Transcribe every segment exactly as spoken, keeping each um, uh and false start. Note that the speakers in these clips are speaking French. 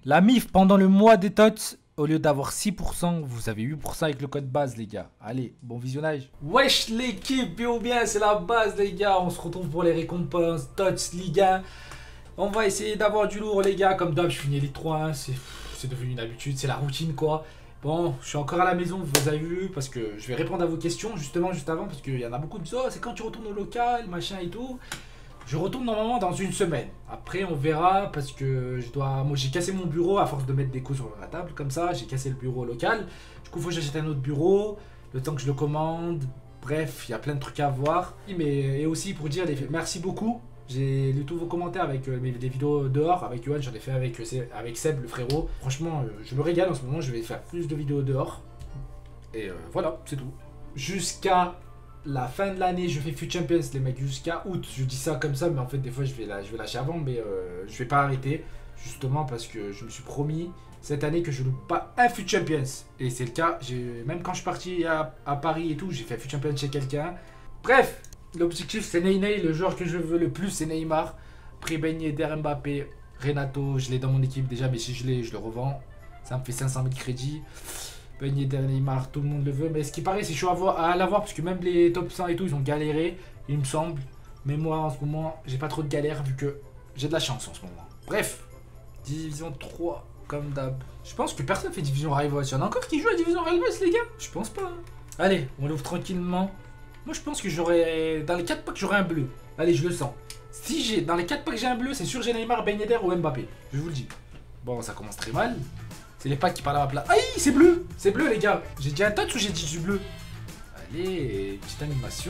La M I F pendant le mois des tots, au lieu d'avoir six pour cent, vous avez huit pour cent avec le code base, les gars. Allez, bon visionnage. Wesh l'équipe, bien ou bien, c'est la base, les gars. On se retrouve pour les récompenses tots Ligue un. On va essayer d'avoir du lourd, les gars. Comme d'hab, je finis Elite trois, hein. C'est devenu une habitude, c'est la routine, quoi. Bon, je suis encore à la maison, vous avez vu, parce que je vais répondre à vos questions, justement, juste avant, parce qu'il y en a beaucoup qui disent, oh, c'est quand tu retournes au local, machin et tout. Je retourne normalement dans une semaine. Après, on verra, parce que je dois... Moi, j'ai cassé mon bureau à force de mettre des coups sur la table, comme ça. J'ai cassé le bureau local. Du coup, il faut que j'achète un autre bureau, le temps que je le commande. Bref, il y a plein de trucs à voir. Mais, et aussi, pour dire, les... merci beaucoup. J'ai lu tous vos commentaires avec euh, mes, des vidéos dehors, avec Yoann, j'en ai fait avec, euh, avec Seb, le frérot. Franchement, euh, je me régale en ce moment, je vais faire plus de vidéos dehors. Et euh, voilà, c'est tout. Jusqu'à la fin de l'année, je fais Fut Champions, les mecs, jusqu'à août. Je dis ça comme ça, mais en fait, des fois, je vais, la, je vais lâcher avant, mais euh, je vais pas arrêter. Justement parce que je me suis promis cette année que je loupe pas un Fut Champions. Et c'est le cas, même quand je suis parti à, à Paris et tout, j'ai fait Fut Champions chez quelqu'un. Bref. L'objectif c'est Ney Ney, le joueur que je veux le plus c'est Neymar. Après Ben Yedder, Mbappé, Renato, je l'ai dans mon équipe déjà, mais si je l'ai, je le revends. Ça me fait cinq cent mille crédits. Ben Yedder, Neymar, tout le monde le veut. Mais ce qui paraît, c'est chaud à, voir, à l'avoir, parce que même les top cent et tout, ils ont galéré, il me semble. Mais moi, en ce moment, j'ai pas trop de galère, vu que j'ai de la chance en ce moment. Bref, Division trois, comme d'hab. Je pense que personne fait Division Rivals. Il y en a encore qui jouent à Division Rivals, les gars? Je pense pas. Hein. Allez, on l'ouvre tranquillement. Moi je pense que j'aurais... Dans les quatre packs j'aurai un bleu. Allez, je le sens. Si j'ai... Dans les quatre packs j'ai un bleu, c'est sûr j'ai Neymar, Ben Yedder ou Mbappé. Je vous le dis. Bon, ça commence très mal. C'est les packs qui parlent à ma place. Aïe, c'est bleu. C'est bleu les gars. J'ai dit un touch ou j'ai dit du bleu? Allez, petite animation.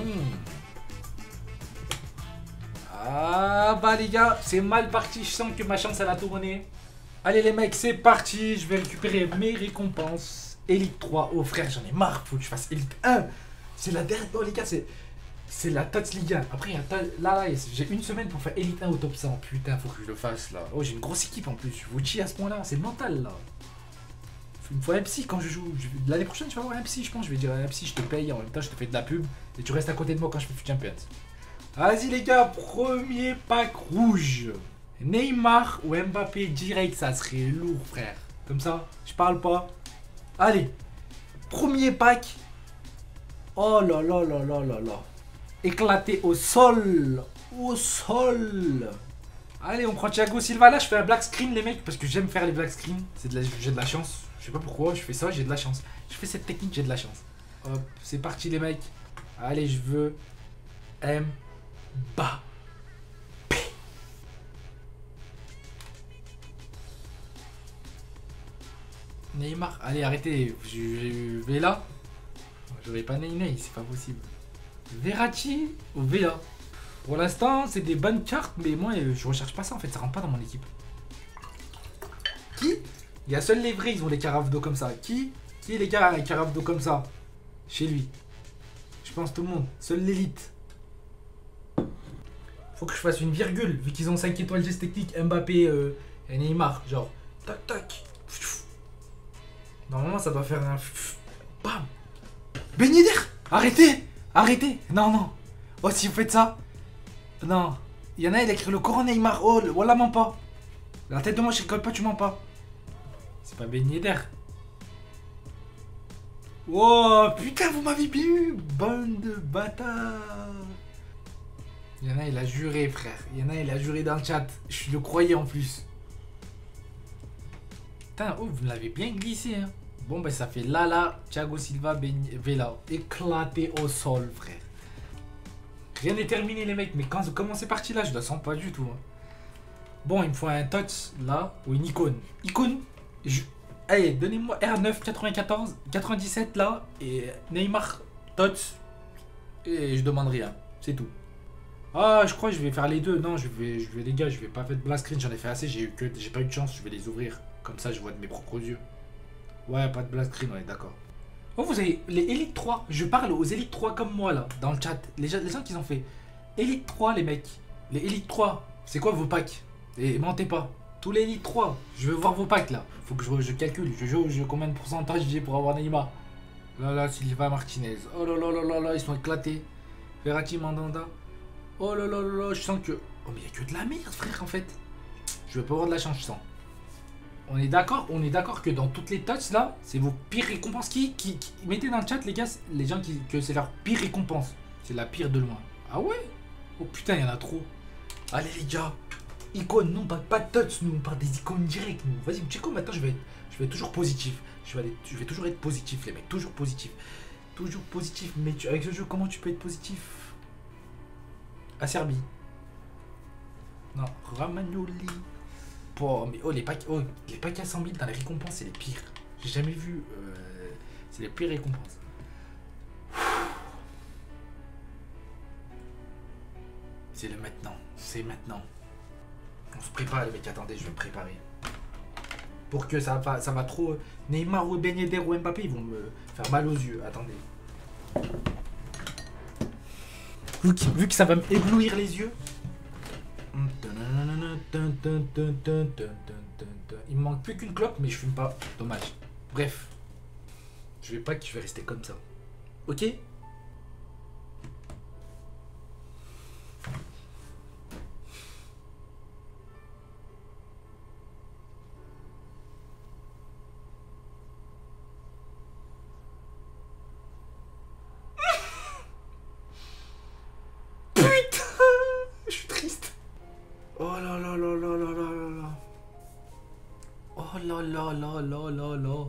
Ah bah les gars, c'est mal parti. Je sens que ma chance elle a tourné. Allez les mecs, c'est parti. Je vais récupérer mes récompenses. Elite trois. Oh frère, j'en ai marre. Faut que je fasse Elite un. C'est la dernière. Oh les gars, c'est. C'est la Tots Ligue un. Après, il y a là, là j'ai une semaine pour faire Elite un au top cent. Putain, faut que je le fasse là. Oh, j'ai une grosse équipe en plus. Je vous dis à ce point-là. C'est le mental là. Il me faut un psy quand je joue. L'année prochaine, tu vas avoir un psy, je pense. Je vais dire un psy, je te paye. En même temps, je te fais de la pub. Et tu restes à côté de moi quand je fais Fut Champions. Vas-y les gars, premier pack rouge. Neymar ou Mbappé direct, ça serait lourd, frère. Comme ça, je parle pas. Allez, premier pack. Oh là là là là là là. Éclaté au sol. Au sol. Allez, on prend Thiago Silva. Là, je fais un black screen, les mecs, parce que j'aime faire les black screens. C'est de la... J'ai de la chance. Je sais pas pourquoi, je fais ça, j'ai de la chance. Je fais cette technique, j'ai de la chance. Hop, c'est parti, les mecs. Allez, je veux M. Mbappé. Neymar. Allez, arrêtez. Je, je vais là. J'aurais pas Ney Ney, c'est pas possible. Verratti ou Vela. Pour l'instant, c'est des bonnes cartes, mais moi, je recherche pas ça en fait, ça rentre pas dans mon équipe. Qui? Il y a seuls les vrais, ils ont les carafes d'eau comme ça. Qui? Qui les gars, les carafes d'eau comme ça? Chez lui. Je pense tout le monde. Seul l'élite. Faut que je fasse une virgule, vu qu'ils ont cinq étoiles geste technique, Mbappé euh, et Neymar. Genre, tac tac. Normalement, ça doit faire un. Bam! Ben Yedder! Arrêtez! Arrêtez! Non, non! Oh, si vous faites ça! Non! Il y en a, il a écrit le Coran Neymar. Oh, voilà, mens pas! La tête de moi, je rigole pas, tu mens pas! C'est pas Ben Yedder! Oh, putain, vous m'avez bien eu! Bande de bâtards! Il y en a, il a juré, frère. Il y en a, il a juré dans le chat. Je le croyais en plus. Putain, oh, vous l'avez bien glissé, hein! Bon, ben ça fait Lala, Thiago Silva, ben, Vela. Éclaté au sol, frère. Rien n'est terminé, les mecs. Mais quand comment c'est parti là, je le sens pas du tout. Hein. Bon, il me faut un touch là ou une icône. Icône. Je... Allez, donnez-moi R neuf quatre-vingt-quatorze, quatre-vingt-dix-sept là. Et Neymar, touch. Et je demande rien. C'est tout. Ah, je crois que je vais faire les deux. Non, je vais, je vais les gars, je vais pas faire de blast screen. J'en ai fait assez. J'ai eu que, j'ai pas eu de chance. Je vais les ouvrir. Comme ça, je vois de mes propres yeux. Ouais, pas de blast screen, ouais, d'accord. Oh, vous avez les Elite trois. Je parle aux Elite trois comme moi, là, dans le chat. Les gens, les gens qui ont fait Elite trois, les mecs. Les Elite trois, c'est quoi vos packs? Et mentez pas. Tous les Elite trois, je veux voir vos packs, là. Faut que je, je calcule. Je joue, je, combien de pourcentage j'ai pour avoir Neymar? Là, là, Silva Martinez. Oh là là là là là, ils sont éclatés. Verratti, Mandanda. Oh là là là là, je sens que... Oh, mais il y a que de la merde, frère, en fait. Je vais pas avoir de la chance, je sens. On est d'accord, on est d'accord que dans toutes les touches là, c'est vos pires récompenses. Qui, qui, qui... Mettez dans le chat les gars, les gens qui que c'est leur pire récompense. C'est la pire de loin. Ah ouais? Oh putain, il y en a trop. Allez les gars, icône, non pas, pas de touch, nous on parle des icônes directes. Nous, vas-y, tu sais quoi maintenant je vais, être, je vais être toujours positif. Je vais, aller, je vais toujours être positif les mecs, toujours positif, toujours positif. Mais tu, avec ce jeu, comment tu peux être positif? À Serbie. Non, Ramagnoli. Oh, mais oh, les packs, oh, les packs à cent mille dans les récompenses, c'est les pires. J'ai jamais vu. Euh, c'est les pires récompenses. C'est le maintenant. C'est maintenant. On se prépare, les mecs. Attendez, je vais me préparer. Pour que ça va, ça va trop. Neymar ou Ben Yedder ou Mbappé, ils vont me faire mal aux yeux. Attendez. Vu que, vu que ça va me éblouir les yeux. Il me manque plus qu'une clope, mais je fume pas. Dommage. Bref. Je vais pas que je vais rester comme ça. Ok? Oh là là là là là là là là. Oh là là là là là là.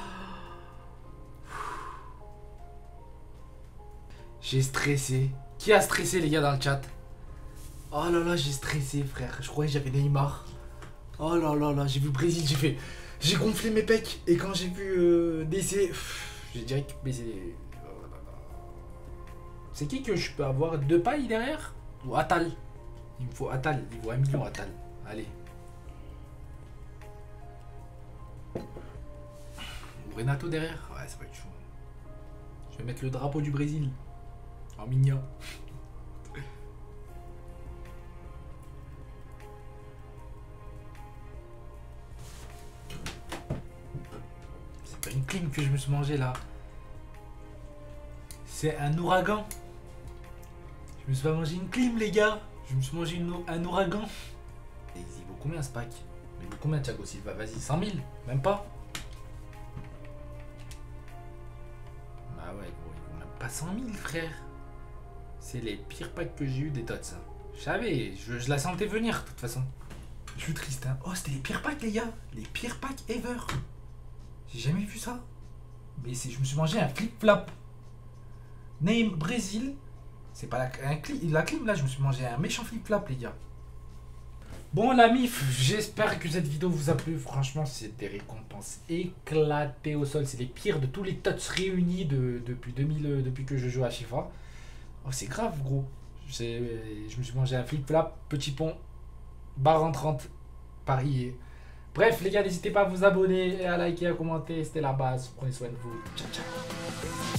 J'ai stressé. Qui a stressé les gars dans le chat? Oh là là, j'ai stressé frère. Je croyais que j'avais Neymar. Oh là là là, j'ai vu Brésil, j'ai fait... J'ai gonflé mes pecs. Et quand j'ai vu euh, D C, j'ai direct baisé. Oh là là. C'est qui que je peux avoir? Deux pailles derrière? Ou Atal? Il me faut Atal, il vaut un million Atal. Allez. Ou Renato derrière? Ouais, ça va être chaud. Je vais mettre le drapeau du Brésil. En mignon. C'est pas une clim que je me suis mangé là. C'est un ouragan. Je me suis pas mangé une clim les gars. Je me suis mangé une, un ouragan. Et il vaut combien ce pack? Il vaut combien Thiago Silva? Vas-y, cent mille? Même pas? Bah ouais, gros, il vaut même pas cent mille, frère. C'est les pires packs que j'ai eu des tots, ça. Je savais, je, je la sentais venir, de toute façon. Je suis triste, hein. Oh, c'était les pires packs, les gars. Les pires packs ever. J'ai jamais vu ça. Mais je me suis mangé un flip-flap. Name Brésil. C'est pas la, un cli, la clim là, je me suis mangé un méchant flip-flap les gars. Bon la mif, j'espère que cette vidéo vous a plu. Franchement, c'est des récompenses éclatées au sol. C'est les pires de tous les tots réunis de, depuis deux mille, depuis que je joue à FIFA. Oh, c'est grave gros. Je me suis mangé un flip-flap, petit pont, barre en trente, parier. Bref les gars, n'hésitez pas à vous abonner et à liker, à commenter. C'était la base. Prenez soin de vous. Ciao ciao.